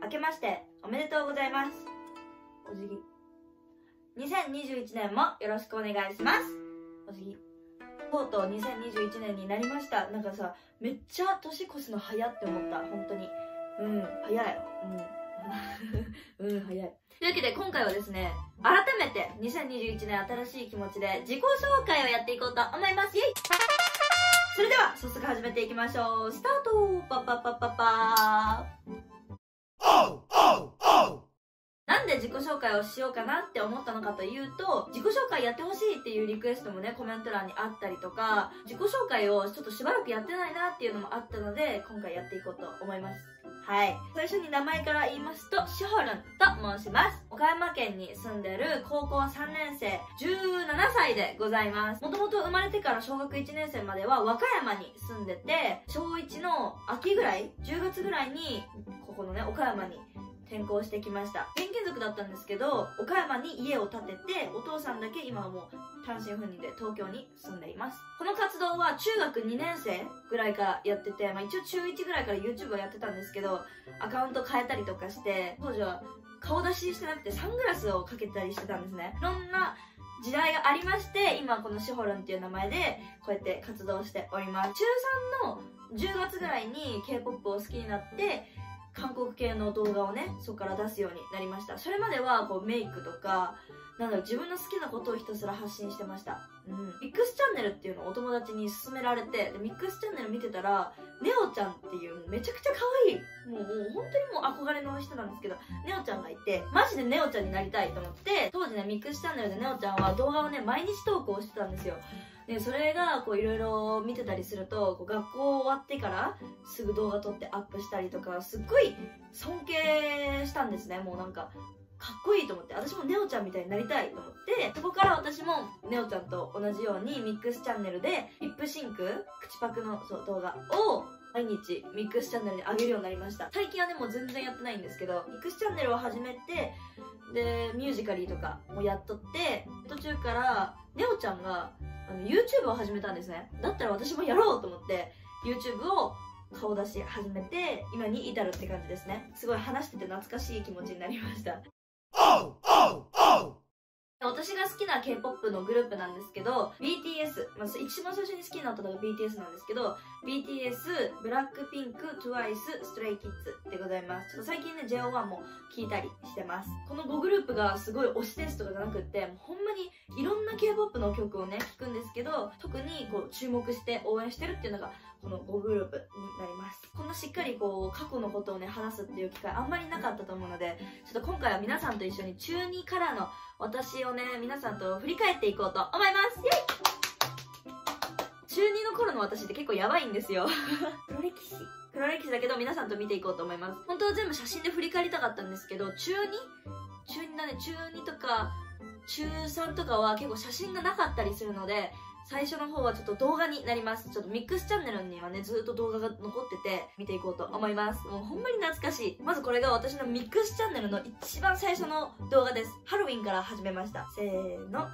明けましておめでとうございます。お辞儀。2021年もよろしくお願いします。お辞儀。とうとう2021年になりました。なんかさ、めっちゃ年越すの早って思った。本当に。早い。早い。というわけで今回はですね、改めて2021年新しい気持ちで自己紹介をやっていこうと思います。イエイ。それでは早速始めていきましょう。スタート。パパパパパなんで自己紹介をしようかなって思ったのかというと、自己紹介やってほしいっていうリクエストもね、コメント欄にあったりとか、自己紹介をちょっとしばらくやってないなっていうのもあったので、今回やっていこうと思います。はい。最初に名前から言いますと、しほるんと申します。岡山県に住んでる高校3年生、17歳でございます。もともと生まれてから小学1年生までは和歌山に住んでて、小1の秋ぐらい、10月ぐらいに、ここのね、岡山に転校してきました。転勤族だったんですけど、岡山に家を建てて、お父さんだけ今はもう単身赴任で東京に住んでいます。この活動は中学2年生ぐらいからやってて、一応中1ぐらいから YouTube をやってたんですけど、アカウント変えたりとかして、当時は顔出ししてなくてサングラスをかけたりしてたんですね。いろんな時代がありまして、今このしほるんっていう名前でこうやって活動しております。中3の10月ぐらいに K-POP を好きになって、韓国系の動画をね、そこから出すようになりました。それまではこうメイクとか、自分の好きなことをひたすら発信してました。ミックスチャンネルっていうのをお友達に勧められて、でミックスチャンネル見てたら、ネオちゃんっていうめちゃくちゃ可愛い、もう本当にもう憧れの人なんですけど、ネオちゃんがいて、マジでネオちゃんになりたいと思って、当時ね、ミックスチャンネルでネオちゃんは動画をね、毎日投稿してたんですよ。で、それがこういろいろ見てたりすると、こう学校終わってからすぐ動画撮ってアップしたりとか、すっごい尊敬したんですね。もうなんか、かっこいいと思って、私もネオちゃんみたいになりたいと思って、そこから私もネオちゃんと同じようにミックスチャンネルでリップシンク、口パクの動画を毎日ミックスチャンネルに上げるようになりました。最近はね、もう全然やってないんですけど、ミックスチャンネルを始めて、で、ミュージカリーとかもやっとって、途中からネオちゃんがYouTube を始めたんですね。だったら私もやろうと思って YouTube を顔出し始めて、今に至るって感じですね。すごい話してて懐かしい気持ちになりました。私が好きな K-POP のグループなんですけど、BTS、一番最初に好きになったのが BTS なんですけど、BTS、ブラックピンク、TWICE、ストレイキッズでございます。ちょっと最近ね、JO1 も聴いたりしてます。この5グループがすごい推しですとかじゃなくって、もうほんまにいろんな K-POP の曲をね、聴くんですけど、特にこう注目して応援してるっていうのが、この5グループになります。こんなしっかりこう過去のことをね話すっていう機会あんまりなかったと思うので、ちょっと今回は皆さんと一緒に中2からの私をね皆さんと振り返っていこうと思います。イエイ。中2の頃の私って結構やばいんですよ黒歴史だけど皆さんと見ていこうと思います。本当は全部写真で振り返りたかったんですけど、中 2だね、中2とか中3とかは結構写真がなかったりするので、最初の方はちょっと動画になります。ちょっとミックスチャンネルにはね、ずっと動画が残ってて、見ていこうと思います。もうほんまに懐かしい。まずこれが私のミックスチャンネルの一番最初の動画です。ハロウィンから始めました。せーの。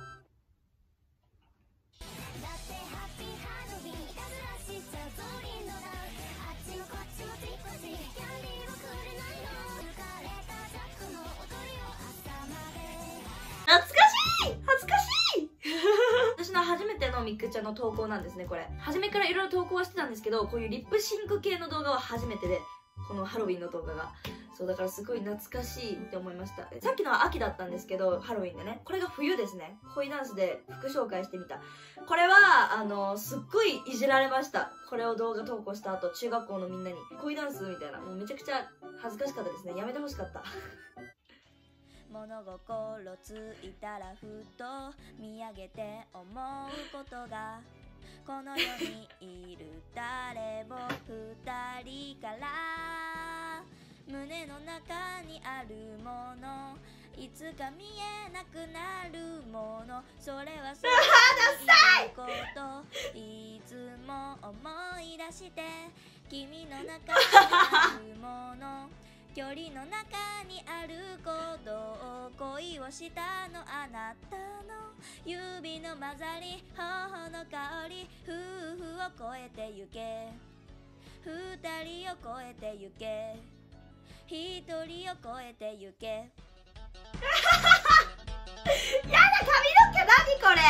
初めてのミックちゃんの投稿なんですね、これ。初めからいろいろ投稿はしてたんですけど、こういうリップシンク系の動画は初めてで、このハロウィンの動画が。そう、だからすごい懐かしいって思いました。さっきのは秋だったんですけど、ハロウィンでね。これが冬ですね。恋ダンスで副紹介してみた。これは、すっごいいじられました。これを動画投稿した後、中学校のみんなに、恋ダンスみたいな。もうめちゃくちゃ恥ずかしかったですね。やめてほしかった。 物心ついたらふと見上げて思うことが、この世にいる誰も二人から胸の中にあるもの、いつか見えなくなるもの、それはそういうこと、いつも思い出して君の中にあるもの、距離の中にある鼓動、恋をしたのあなたの指の混ざり、頬の香り、夫婦を越えてゆけ、二人を越えてゆけ、 一人を超えてゆけ。 やだ、髪の毛何これ。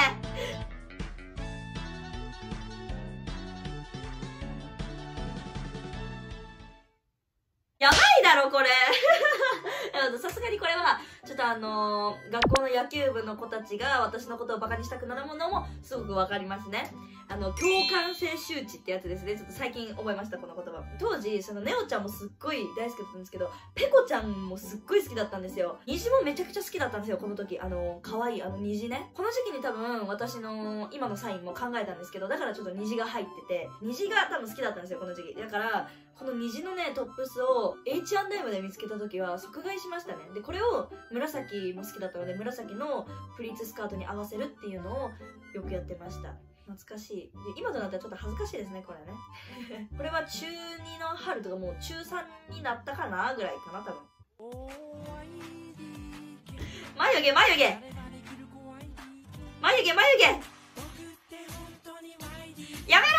やばいだろこれ。さすがにこれはちょっと学校の野球部の子たちが私のことをバカにしたくなるものもすごくわかりますね。共感性周知ってやつですね。ちょっと最近覚えました、この言葉。当時そのネオちゃんもすっごい大好きだったんですけど、ペコちゃんもすっごい好きだったんですよ。虹もめちゃくちゃ好きだったんですよ、この時。可愛い虹ね。この時期に多分私の今のサインも考えたんですけど、だからちょっと虹が入ってて、虹が多分好きだったんですよ、この時期。だからこの虹のねトップスを H&M で見つけた時は即買いしましたね。でこれを紫も好きだったので、紫のプリーツスカートに合わせるっていうのをよくやってました。懐かしい。で今となったらちょっと恥ずかしいですね、これね。これは中2の春とかもう中3になったかなぐらいかな、多分。眉毛眉毛眉毛眉毛やめろ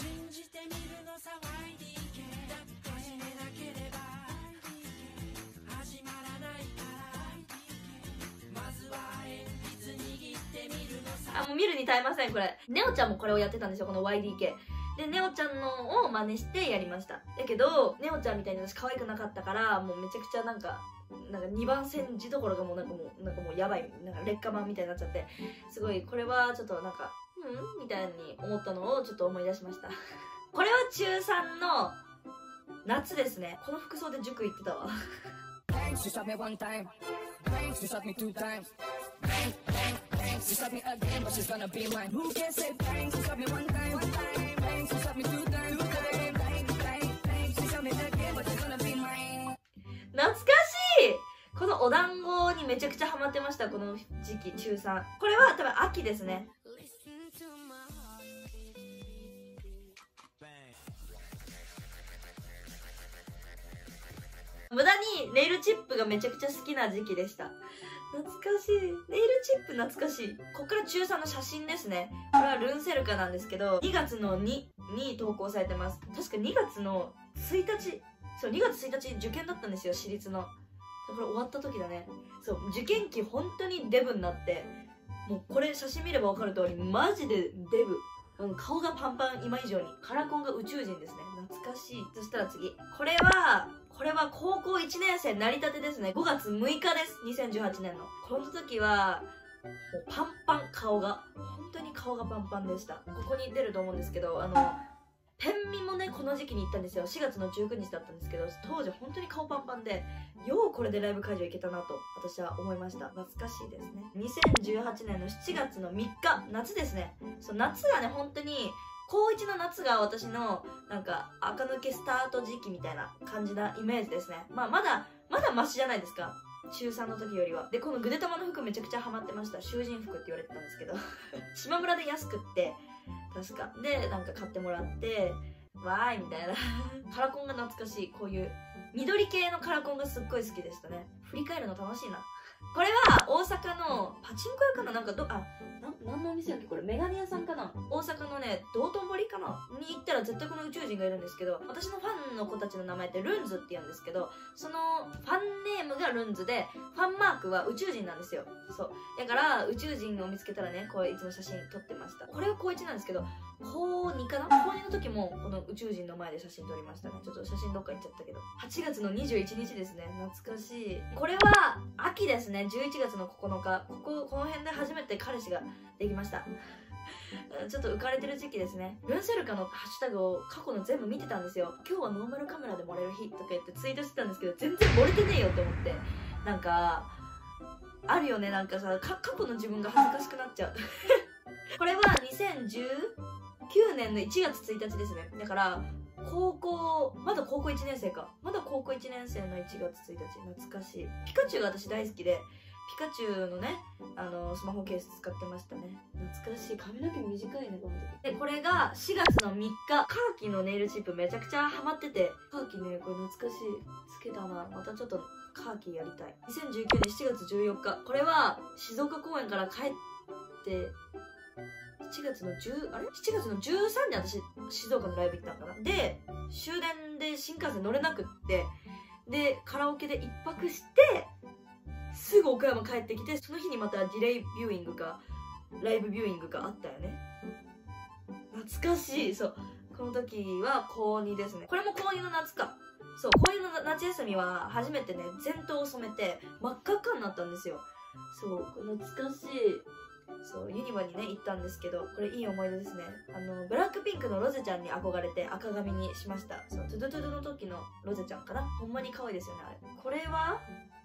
もう見るに耐えません、これ。ネオちゃんもこれをやってたんですよ、この YDK。で、ネオちゃんのを真似してやりました。だけど、ネオちゃんみたいに私可愛くなかったから、もうめちゃくちゃなんか2番煎じどころがもうなんかもうやばい、なんか劣化版みたいになっちゃって、すごい、これはちょっとなんか、みたいに思ったのをちょっと思い出しました。これは中3の夏ですね。この服装で塾行ってたわ。懐かしい。このお団子にめちゃくちゃハマってました、この時期、中3。これは多分秋ですね。無駄にネイルチップがめちゃくちゃ好きな時期でした。懐かしい。ネイルチップ懐かしい。こっから中3の写真ですね。これはルンセルカなんですけど、2月の2に投稿されてます。確か2月の1日、そう、2月1日受験だったんですよ、私立の。これ終わった時だね。そう、受験期本当にデブになって、もうこれ写真見れば分かる通り、マジでデブ。顔がパンパン今以上に。カラコンが宇宙人ですね。懐かしい。そしたら次。これは高校1年生なりたてですね。5月6日です。2018年の。この時は、もうパンパン顔が。本当に顔がパンパンでした。ここに出ると思うんですけど、ペンミもね、この時期に行ったんですよ。4月の19日だったんですけど、当時本当に顔パンパンで、ようこれでライブ会場行けたなと、私は思いました。懐かしいですね。2018年の7月の3日、夏ですね。そう、夏がね、本当に、高1の夏が私の、なんか、垢抜けスタート時期みたいな感じなイメージですね。まだマシじゃないですか。中3の時よりは。で、このぐでたまの服めちゃくちゃハマってました。囚人服って言われてたんですけど。島村で安くって、確か。で、なんか買ってもらって、わーいみたいな。カラコンが懐かしい。こういう緑系のカラコンがすっごい好きでしたね。振り返るの楽しいな。これは大阪のパチンコ屋かな、なんか何のお店だっけこれ、メガネ屋さんかな。大阪のね、道頓堀かなに行ったら絶対この宇宙人がいるんですけど、私のファンの子たちの名前ってルンズって言うんですけど、そのファンネームがルンズで、ファンマークは宇宙人なんですよ。そう。だから宇宙人を見つけたらね、こういつも写真撮ってました。これは高1なんですけど、高2かな、高2の時もこの宇宙人の前で写真撮りましたね。ちょっと写真どっか行っちゃったけど。8月の21日ですね。懐かしい。これは秋ですね。11月の9日。この辺で初めて彼氏ができました。ちょっと浮かれてる時期ですね。ルンセルカのハッシュタグを過去の全部見てたんですよ。今日はノーマルカメラで盛れる日とか言ってツイートしてたんですけど、全然盛れてねえよって思って。なんか、あるよね、なんかさ、過去の自分が恥ずかしくなっちゃう。これは2019年の1月1日ですね。だから、まだ高校1年生か。まだ高校1年生の1月1日。懐かしい。ピカチュウが私大好きで、ピカチュウのね、スマホケース使ってましたね。懐かしい。髪の毛短いね、この時。で、これが4月の3日。カーキのネイルチップめちゃくちゃハマってて、カーキね、これ懐かしい。つけたな。またちょっとカーキやりたい。2019年7月14日。これは静岡公演から帰って、7月の13に私静岡のライブ行ったのかな。で終電で新幹線乗れなくって、 でカラオケで1泊してすぐ岡山帰ってきて、その日にまたディレイビューイングかライブビューイングがあったよね。懐かしい。そう、この時は高2ですね。これも高2の夏か。そう、高2の夏休みは初めてね前頭を染めて真っ赤っかになったんですよ。そう、懐かしい。そうユニバにね行ったんですけど、これいい思い出ですね。ブラックピンクのロゼちゃんに憧れて赤髪にしました。そう、トゥドゥトゥドゥの時のロゼちゃんかな。ほんまに可愛いですよねあれ。これは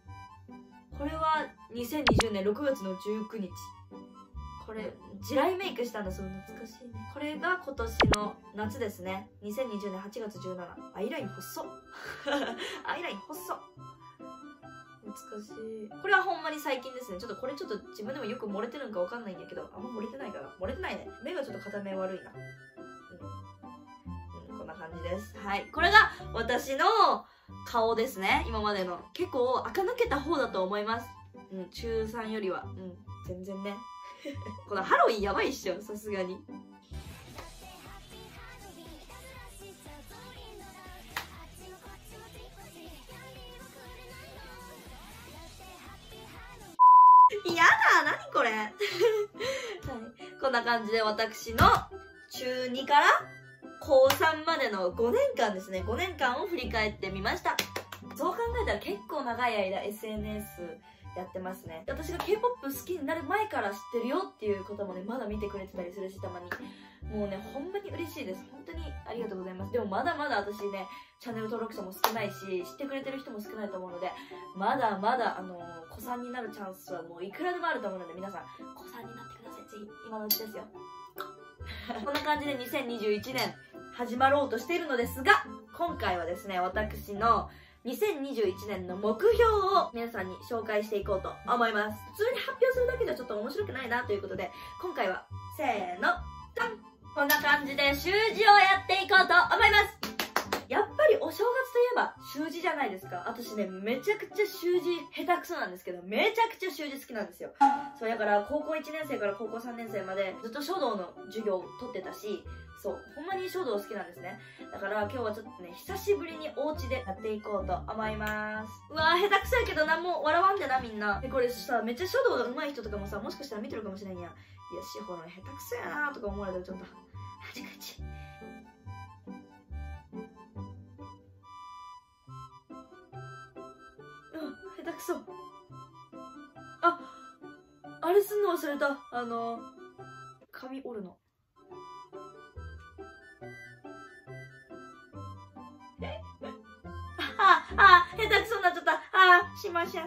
2020年6月の19日。これ地雷メイクしたんだそう。懐かしいね。これが今年の夏ですね。2020年8月17。アイライン細っアイライン細っ、懐かしい。これはほんまに最近ですね。ちょっとこれちょっと自分でもよく漏れてるんかわかんないんだけど、あんま漏れてないかな。漏れてないね。目がちょっと片目悪いな。こんな感じです。はい、これが私の顔ですね。今までの結構垢抜けた方だと思います。中3よりは全然ねこのハロウィンやばいっしょ、さすがに。やだ、なにこれはい、こんな感じで私の中2から高3までの5年間ですね、5年間を振り返ってみました。そう考えたら結構長い間 SNS やってますね。私が K-POP 好きになる前から知ってるよっていう方もねまだ見てくれてたりするし、たまにもうねほんまに嬉しいです。本当にありがとうございます。でもまだまだ私ねチャンネル登録者も少ないし、知ってくれてる人も少ないと思うので、まだまだ子さんになるチャンスはもういくらでもあると思うので、皆さん子さんになってください。ぜひ今のうちですよこんな感じで2021年始まろうとしているのですが、今回はですね私の2021年の目標を皆さんに紹介していこうと思います。普通に発表するだけじゃちょっと面白くないなということで、今回はせーのドン、こんな感じで習字をやっていこうと思います。やっぱりお正月といえば習字じゃないですか。私ねめちゃくちゃ習字下手くそなんですけど、めちゃくちゃ習字好きなんですよ。そうだから高校1年生から高校3年生までずっと書道の授業を取ってたし、そうほんまに書道好きなんですね。だから今日はちょっとね久しぶりにお家でやっていこうと思います。うわー下手くそやけど何も笑わんでなみんな。でこれさめっちゃ書道が上手い人とかもさもしかしたら見てるかもしれんや。いやしほら下手くそやなーとか思われたらちょっとカチカチ。下手くそ。あれすんの忘れた。髪折るの。下手くそになっちゃった。しません。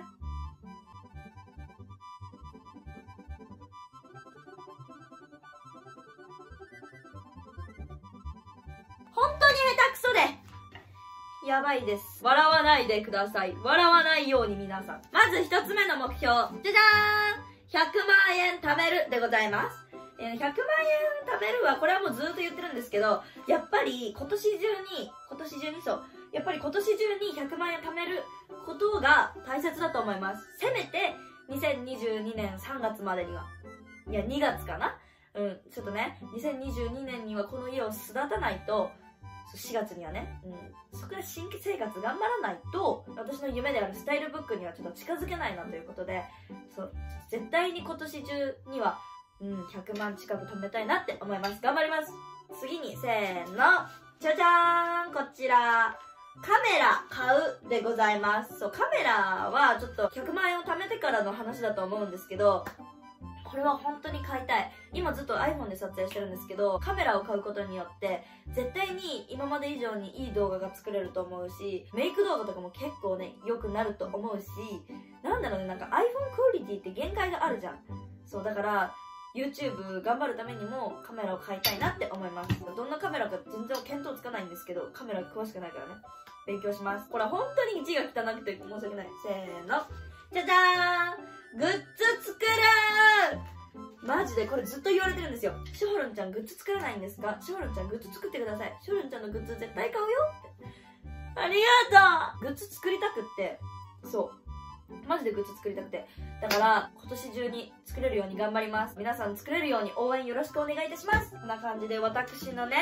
本当に下手くそでやばいです。笑わないでください。笑わないように皆さん。まず一つ目の目標、じゃじゃーん、100万円貯めるでございます。100万円貯めるはこれはもうずっと言ってるんですけど、やっぱり今年中にそうやっぱり今年中に100万円貯めることが大切だと思います。せめて2022年3月までには、いや2月かな、ちょっとね2022年にはこの家を巣立たないと、4月にはね、そこで新規生活頑張らないと私の夢であるスタイルブックにはちょっと近づけないなということで、そう絶対に今年中には100万近く貯めたいなって思います。頑張ります。次にせーの、じゃじゃーん、こちらカメラ買うでございます。そうカメラはちょっと100万円を貯めてからの話だと思うんですけど、これは本当に買いたい。今ずっと iPhone で撮影してるんですけど、カメラを買うことによって絶対に今まで以上にいい動画が作れると思うし、メイク動画とかも結構ね良くなると思うし、なんだろうね、なんか iPhone クオリティって限界があるじゃん。そうだから YouTube 頑張るためにもカメラを買いたいなって思います。どんなカメラか全然見当つかないんですけど、カメラ詳しくないからね勉強します。これは本当に字が汚くて申し訳ない。せーの、じゃじゃーん、グッズ作るー。マジでこれずっと言われてるんですよ。しほるんちゃんグッズ作らないんですか？しほるんちゃんグッズ作ってください。しほるんちゃんのグッズ絶対買うよって。ありがとう。グッズ作りたくって、そうマジでグッズ作りたくて、だから今年中に作れるように頑張ります。皆さん作れるように応援よろしくお願いいたします。こんな感じで私のね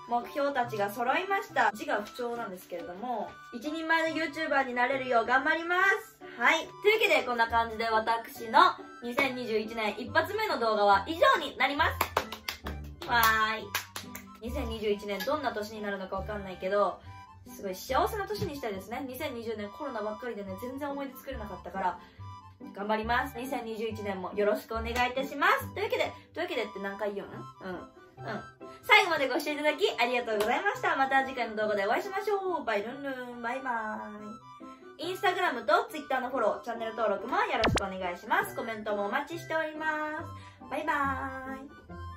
目標たちが揃いました。字が不調なんですけれども、一人前の YouTuber になれるよう頑張ります。はい。というわけで、こんな感じで私の2021年一発目の動画は以上になります。わーい。2021年どんな年になるのかわかんないけど、すごい幸せな年にしたいですね。2020年コロナばっかりでね、全然思い出作れなかったから、頑張ります。2021年もよろしくお願いいたします。というわけでって何回言うの？最後までご視聴いただきありがとうございました。また次回の動画でお会いしましょう。バイルンルン、バイバーイ。インスタグラムとツイッターのフォロー、チャンネル登録もよろしくお願いします。コメントもお待ちしております。バイバーイ。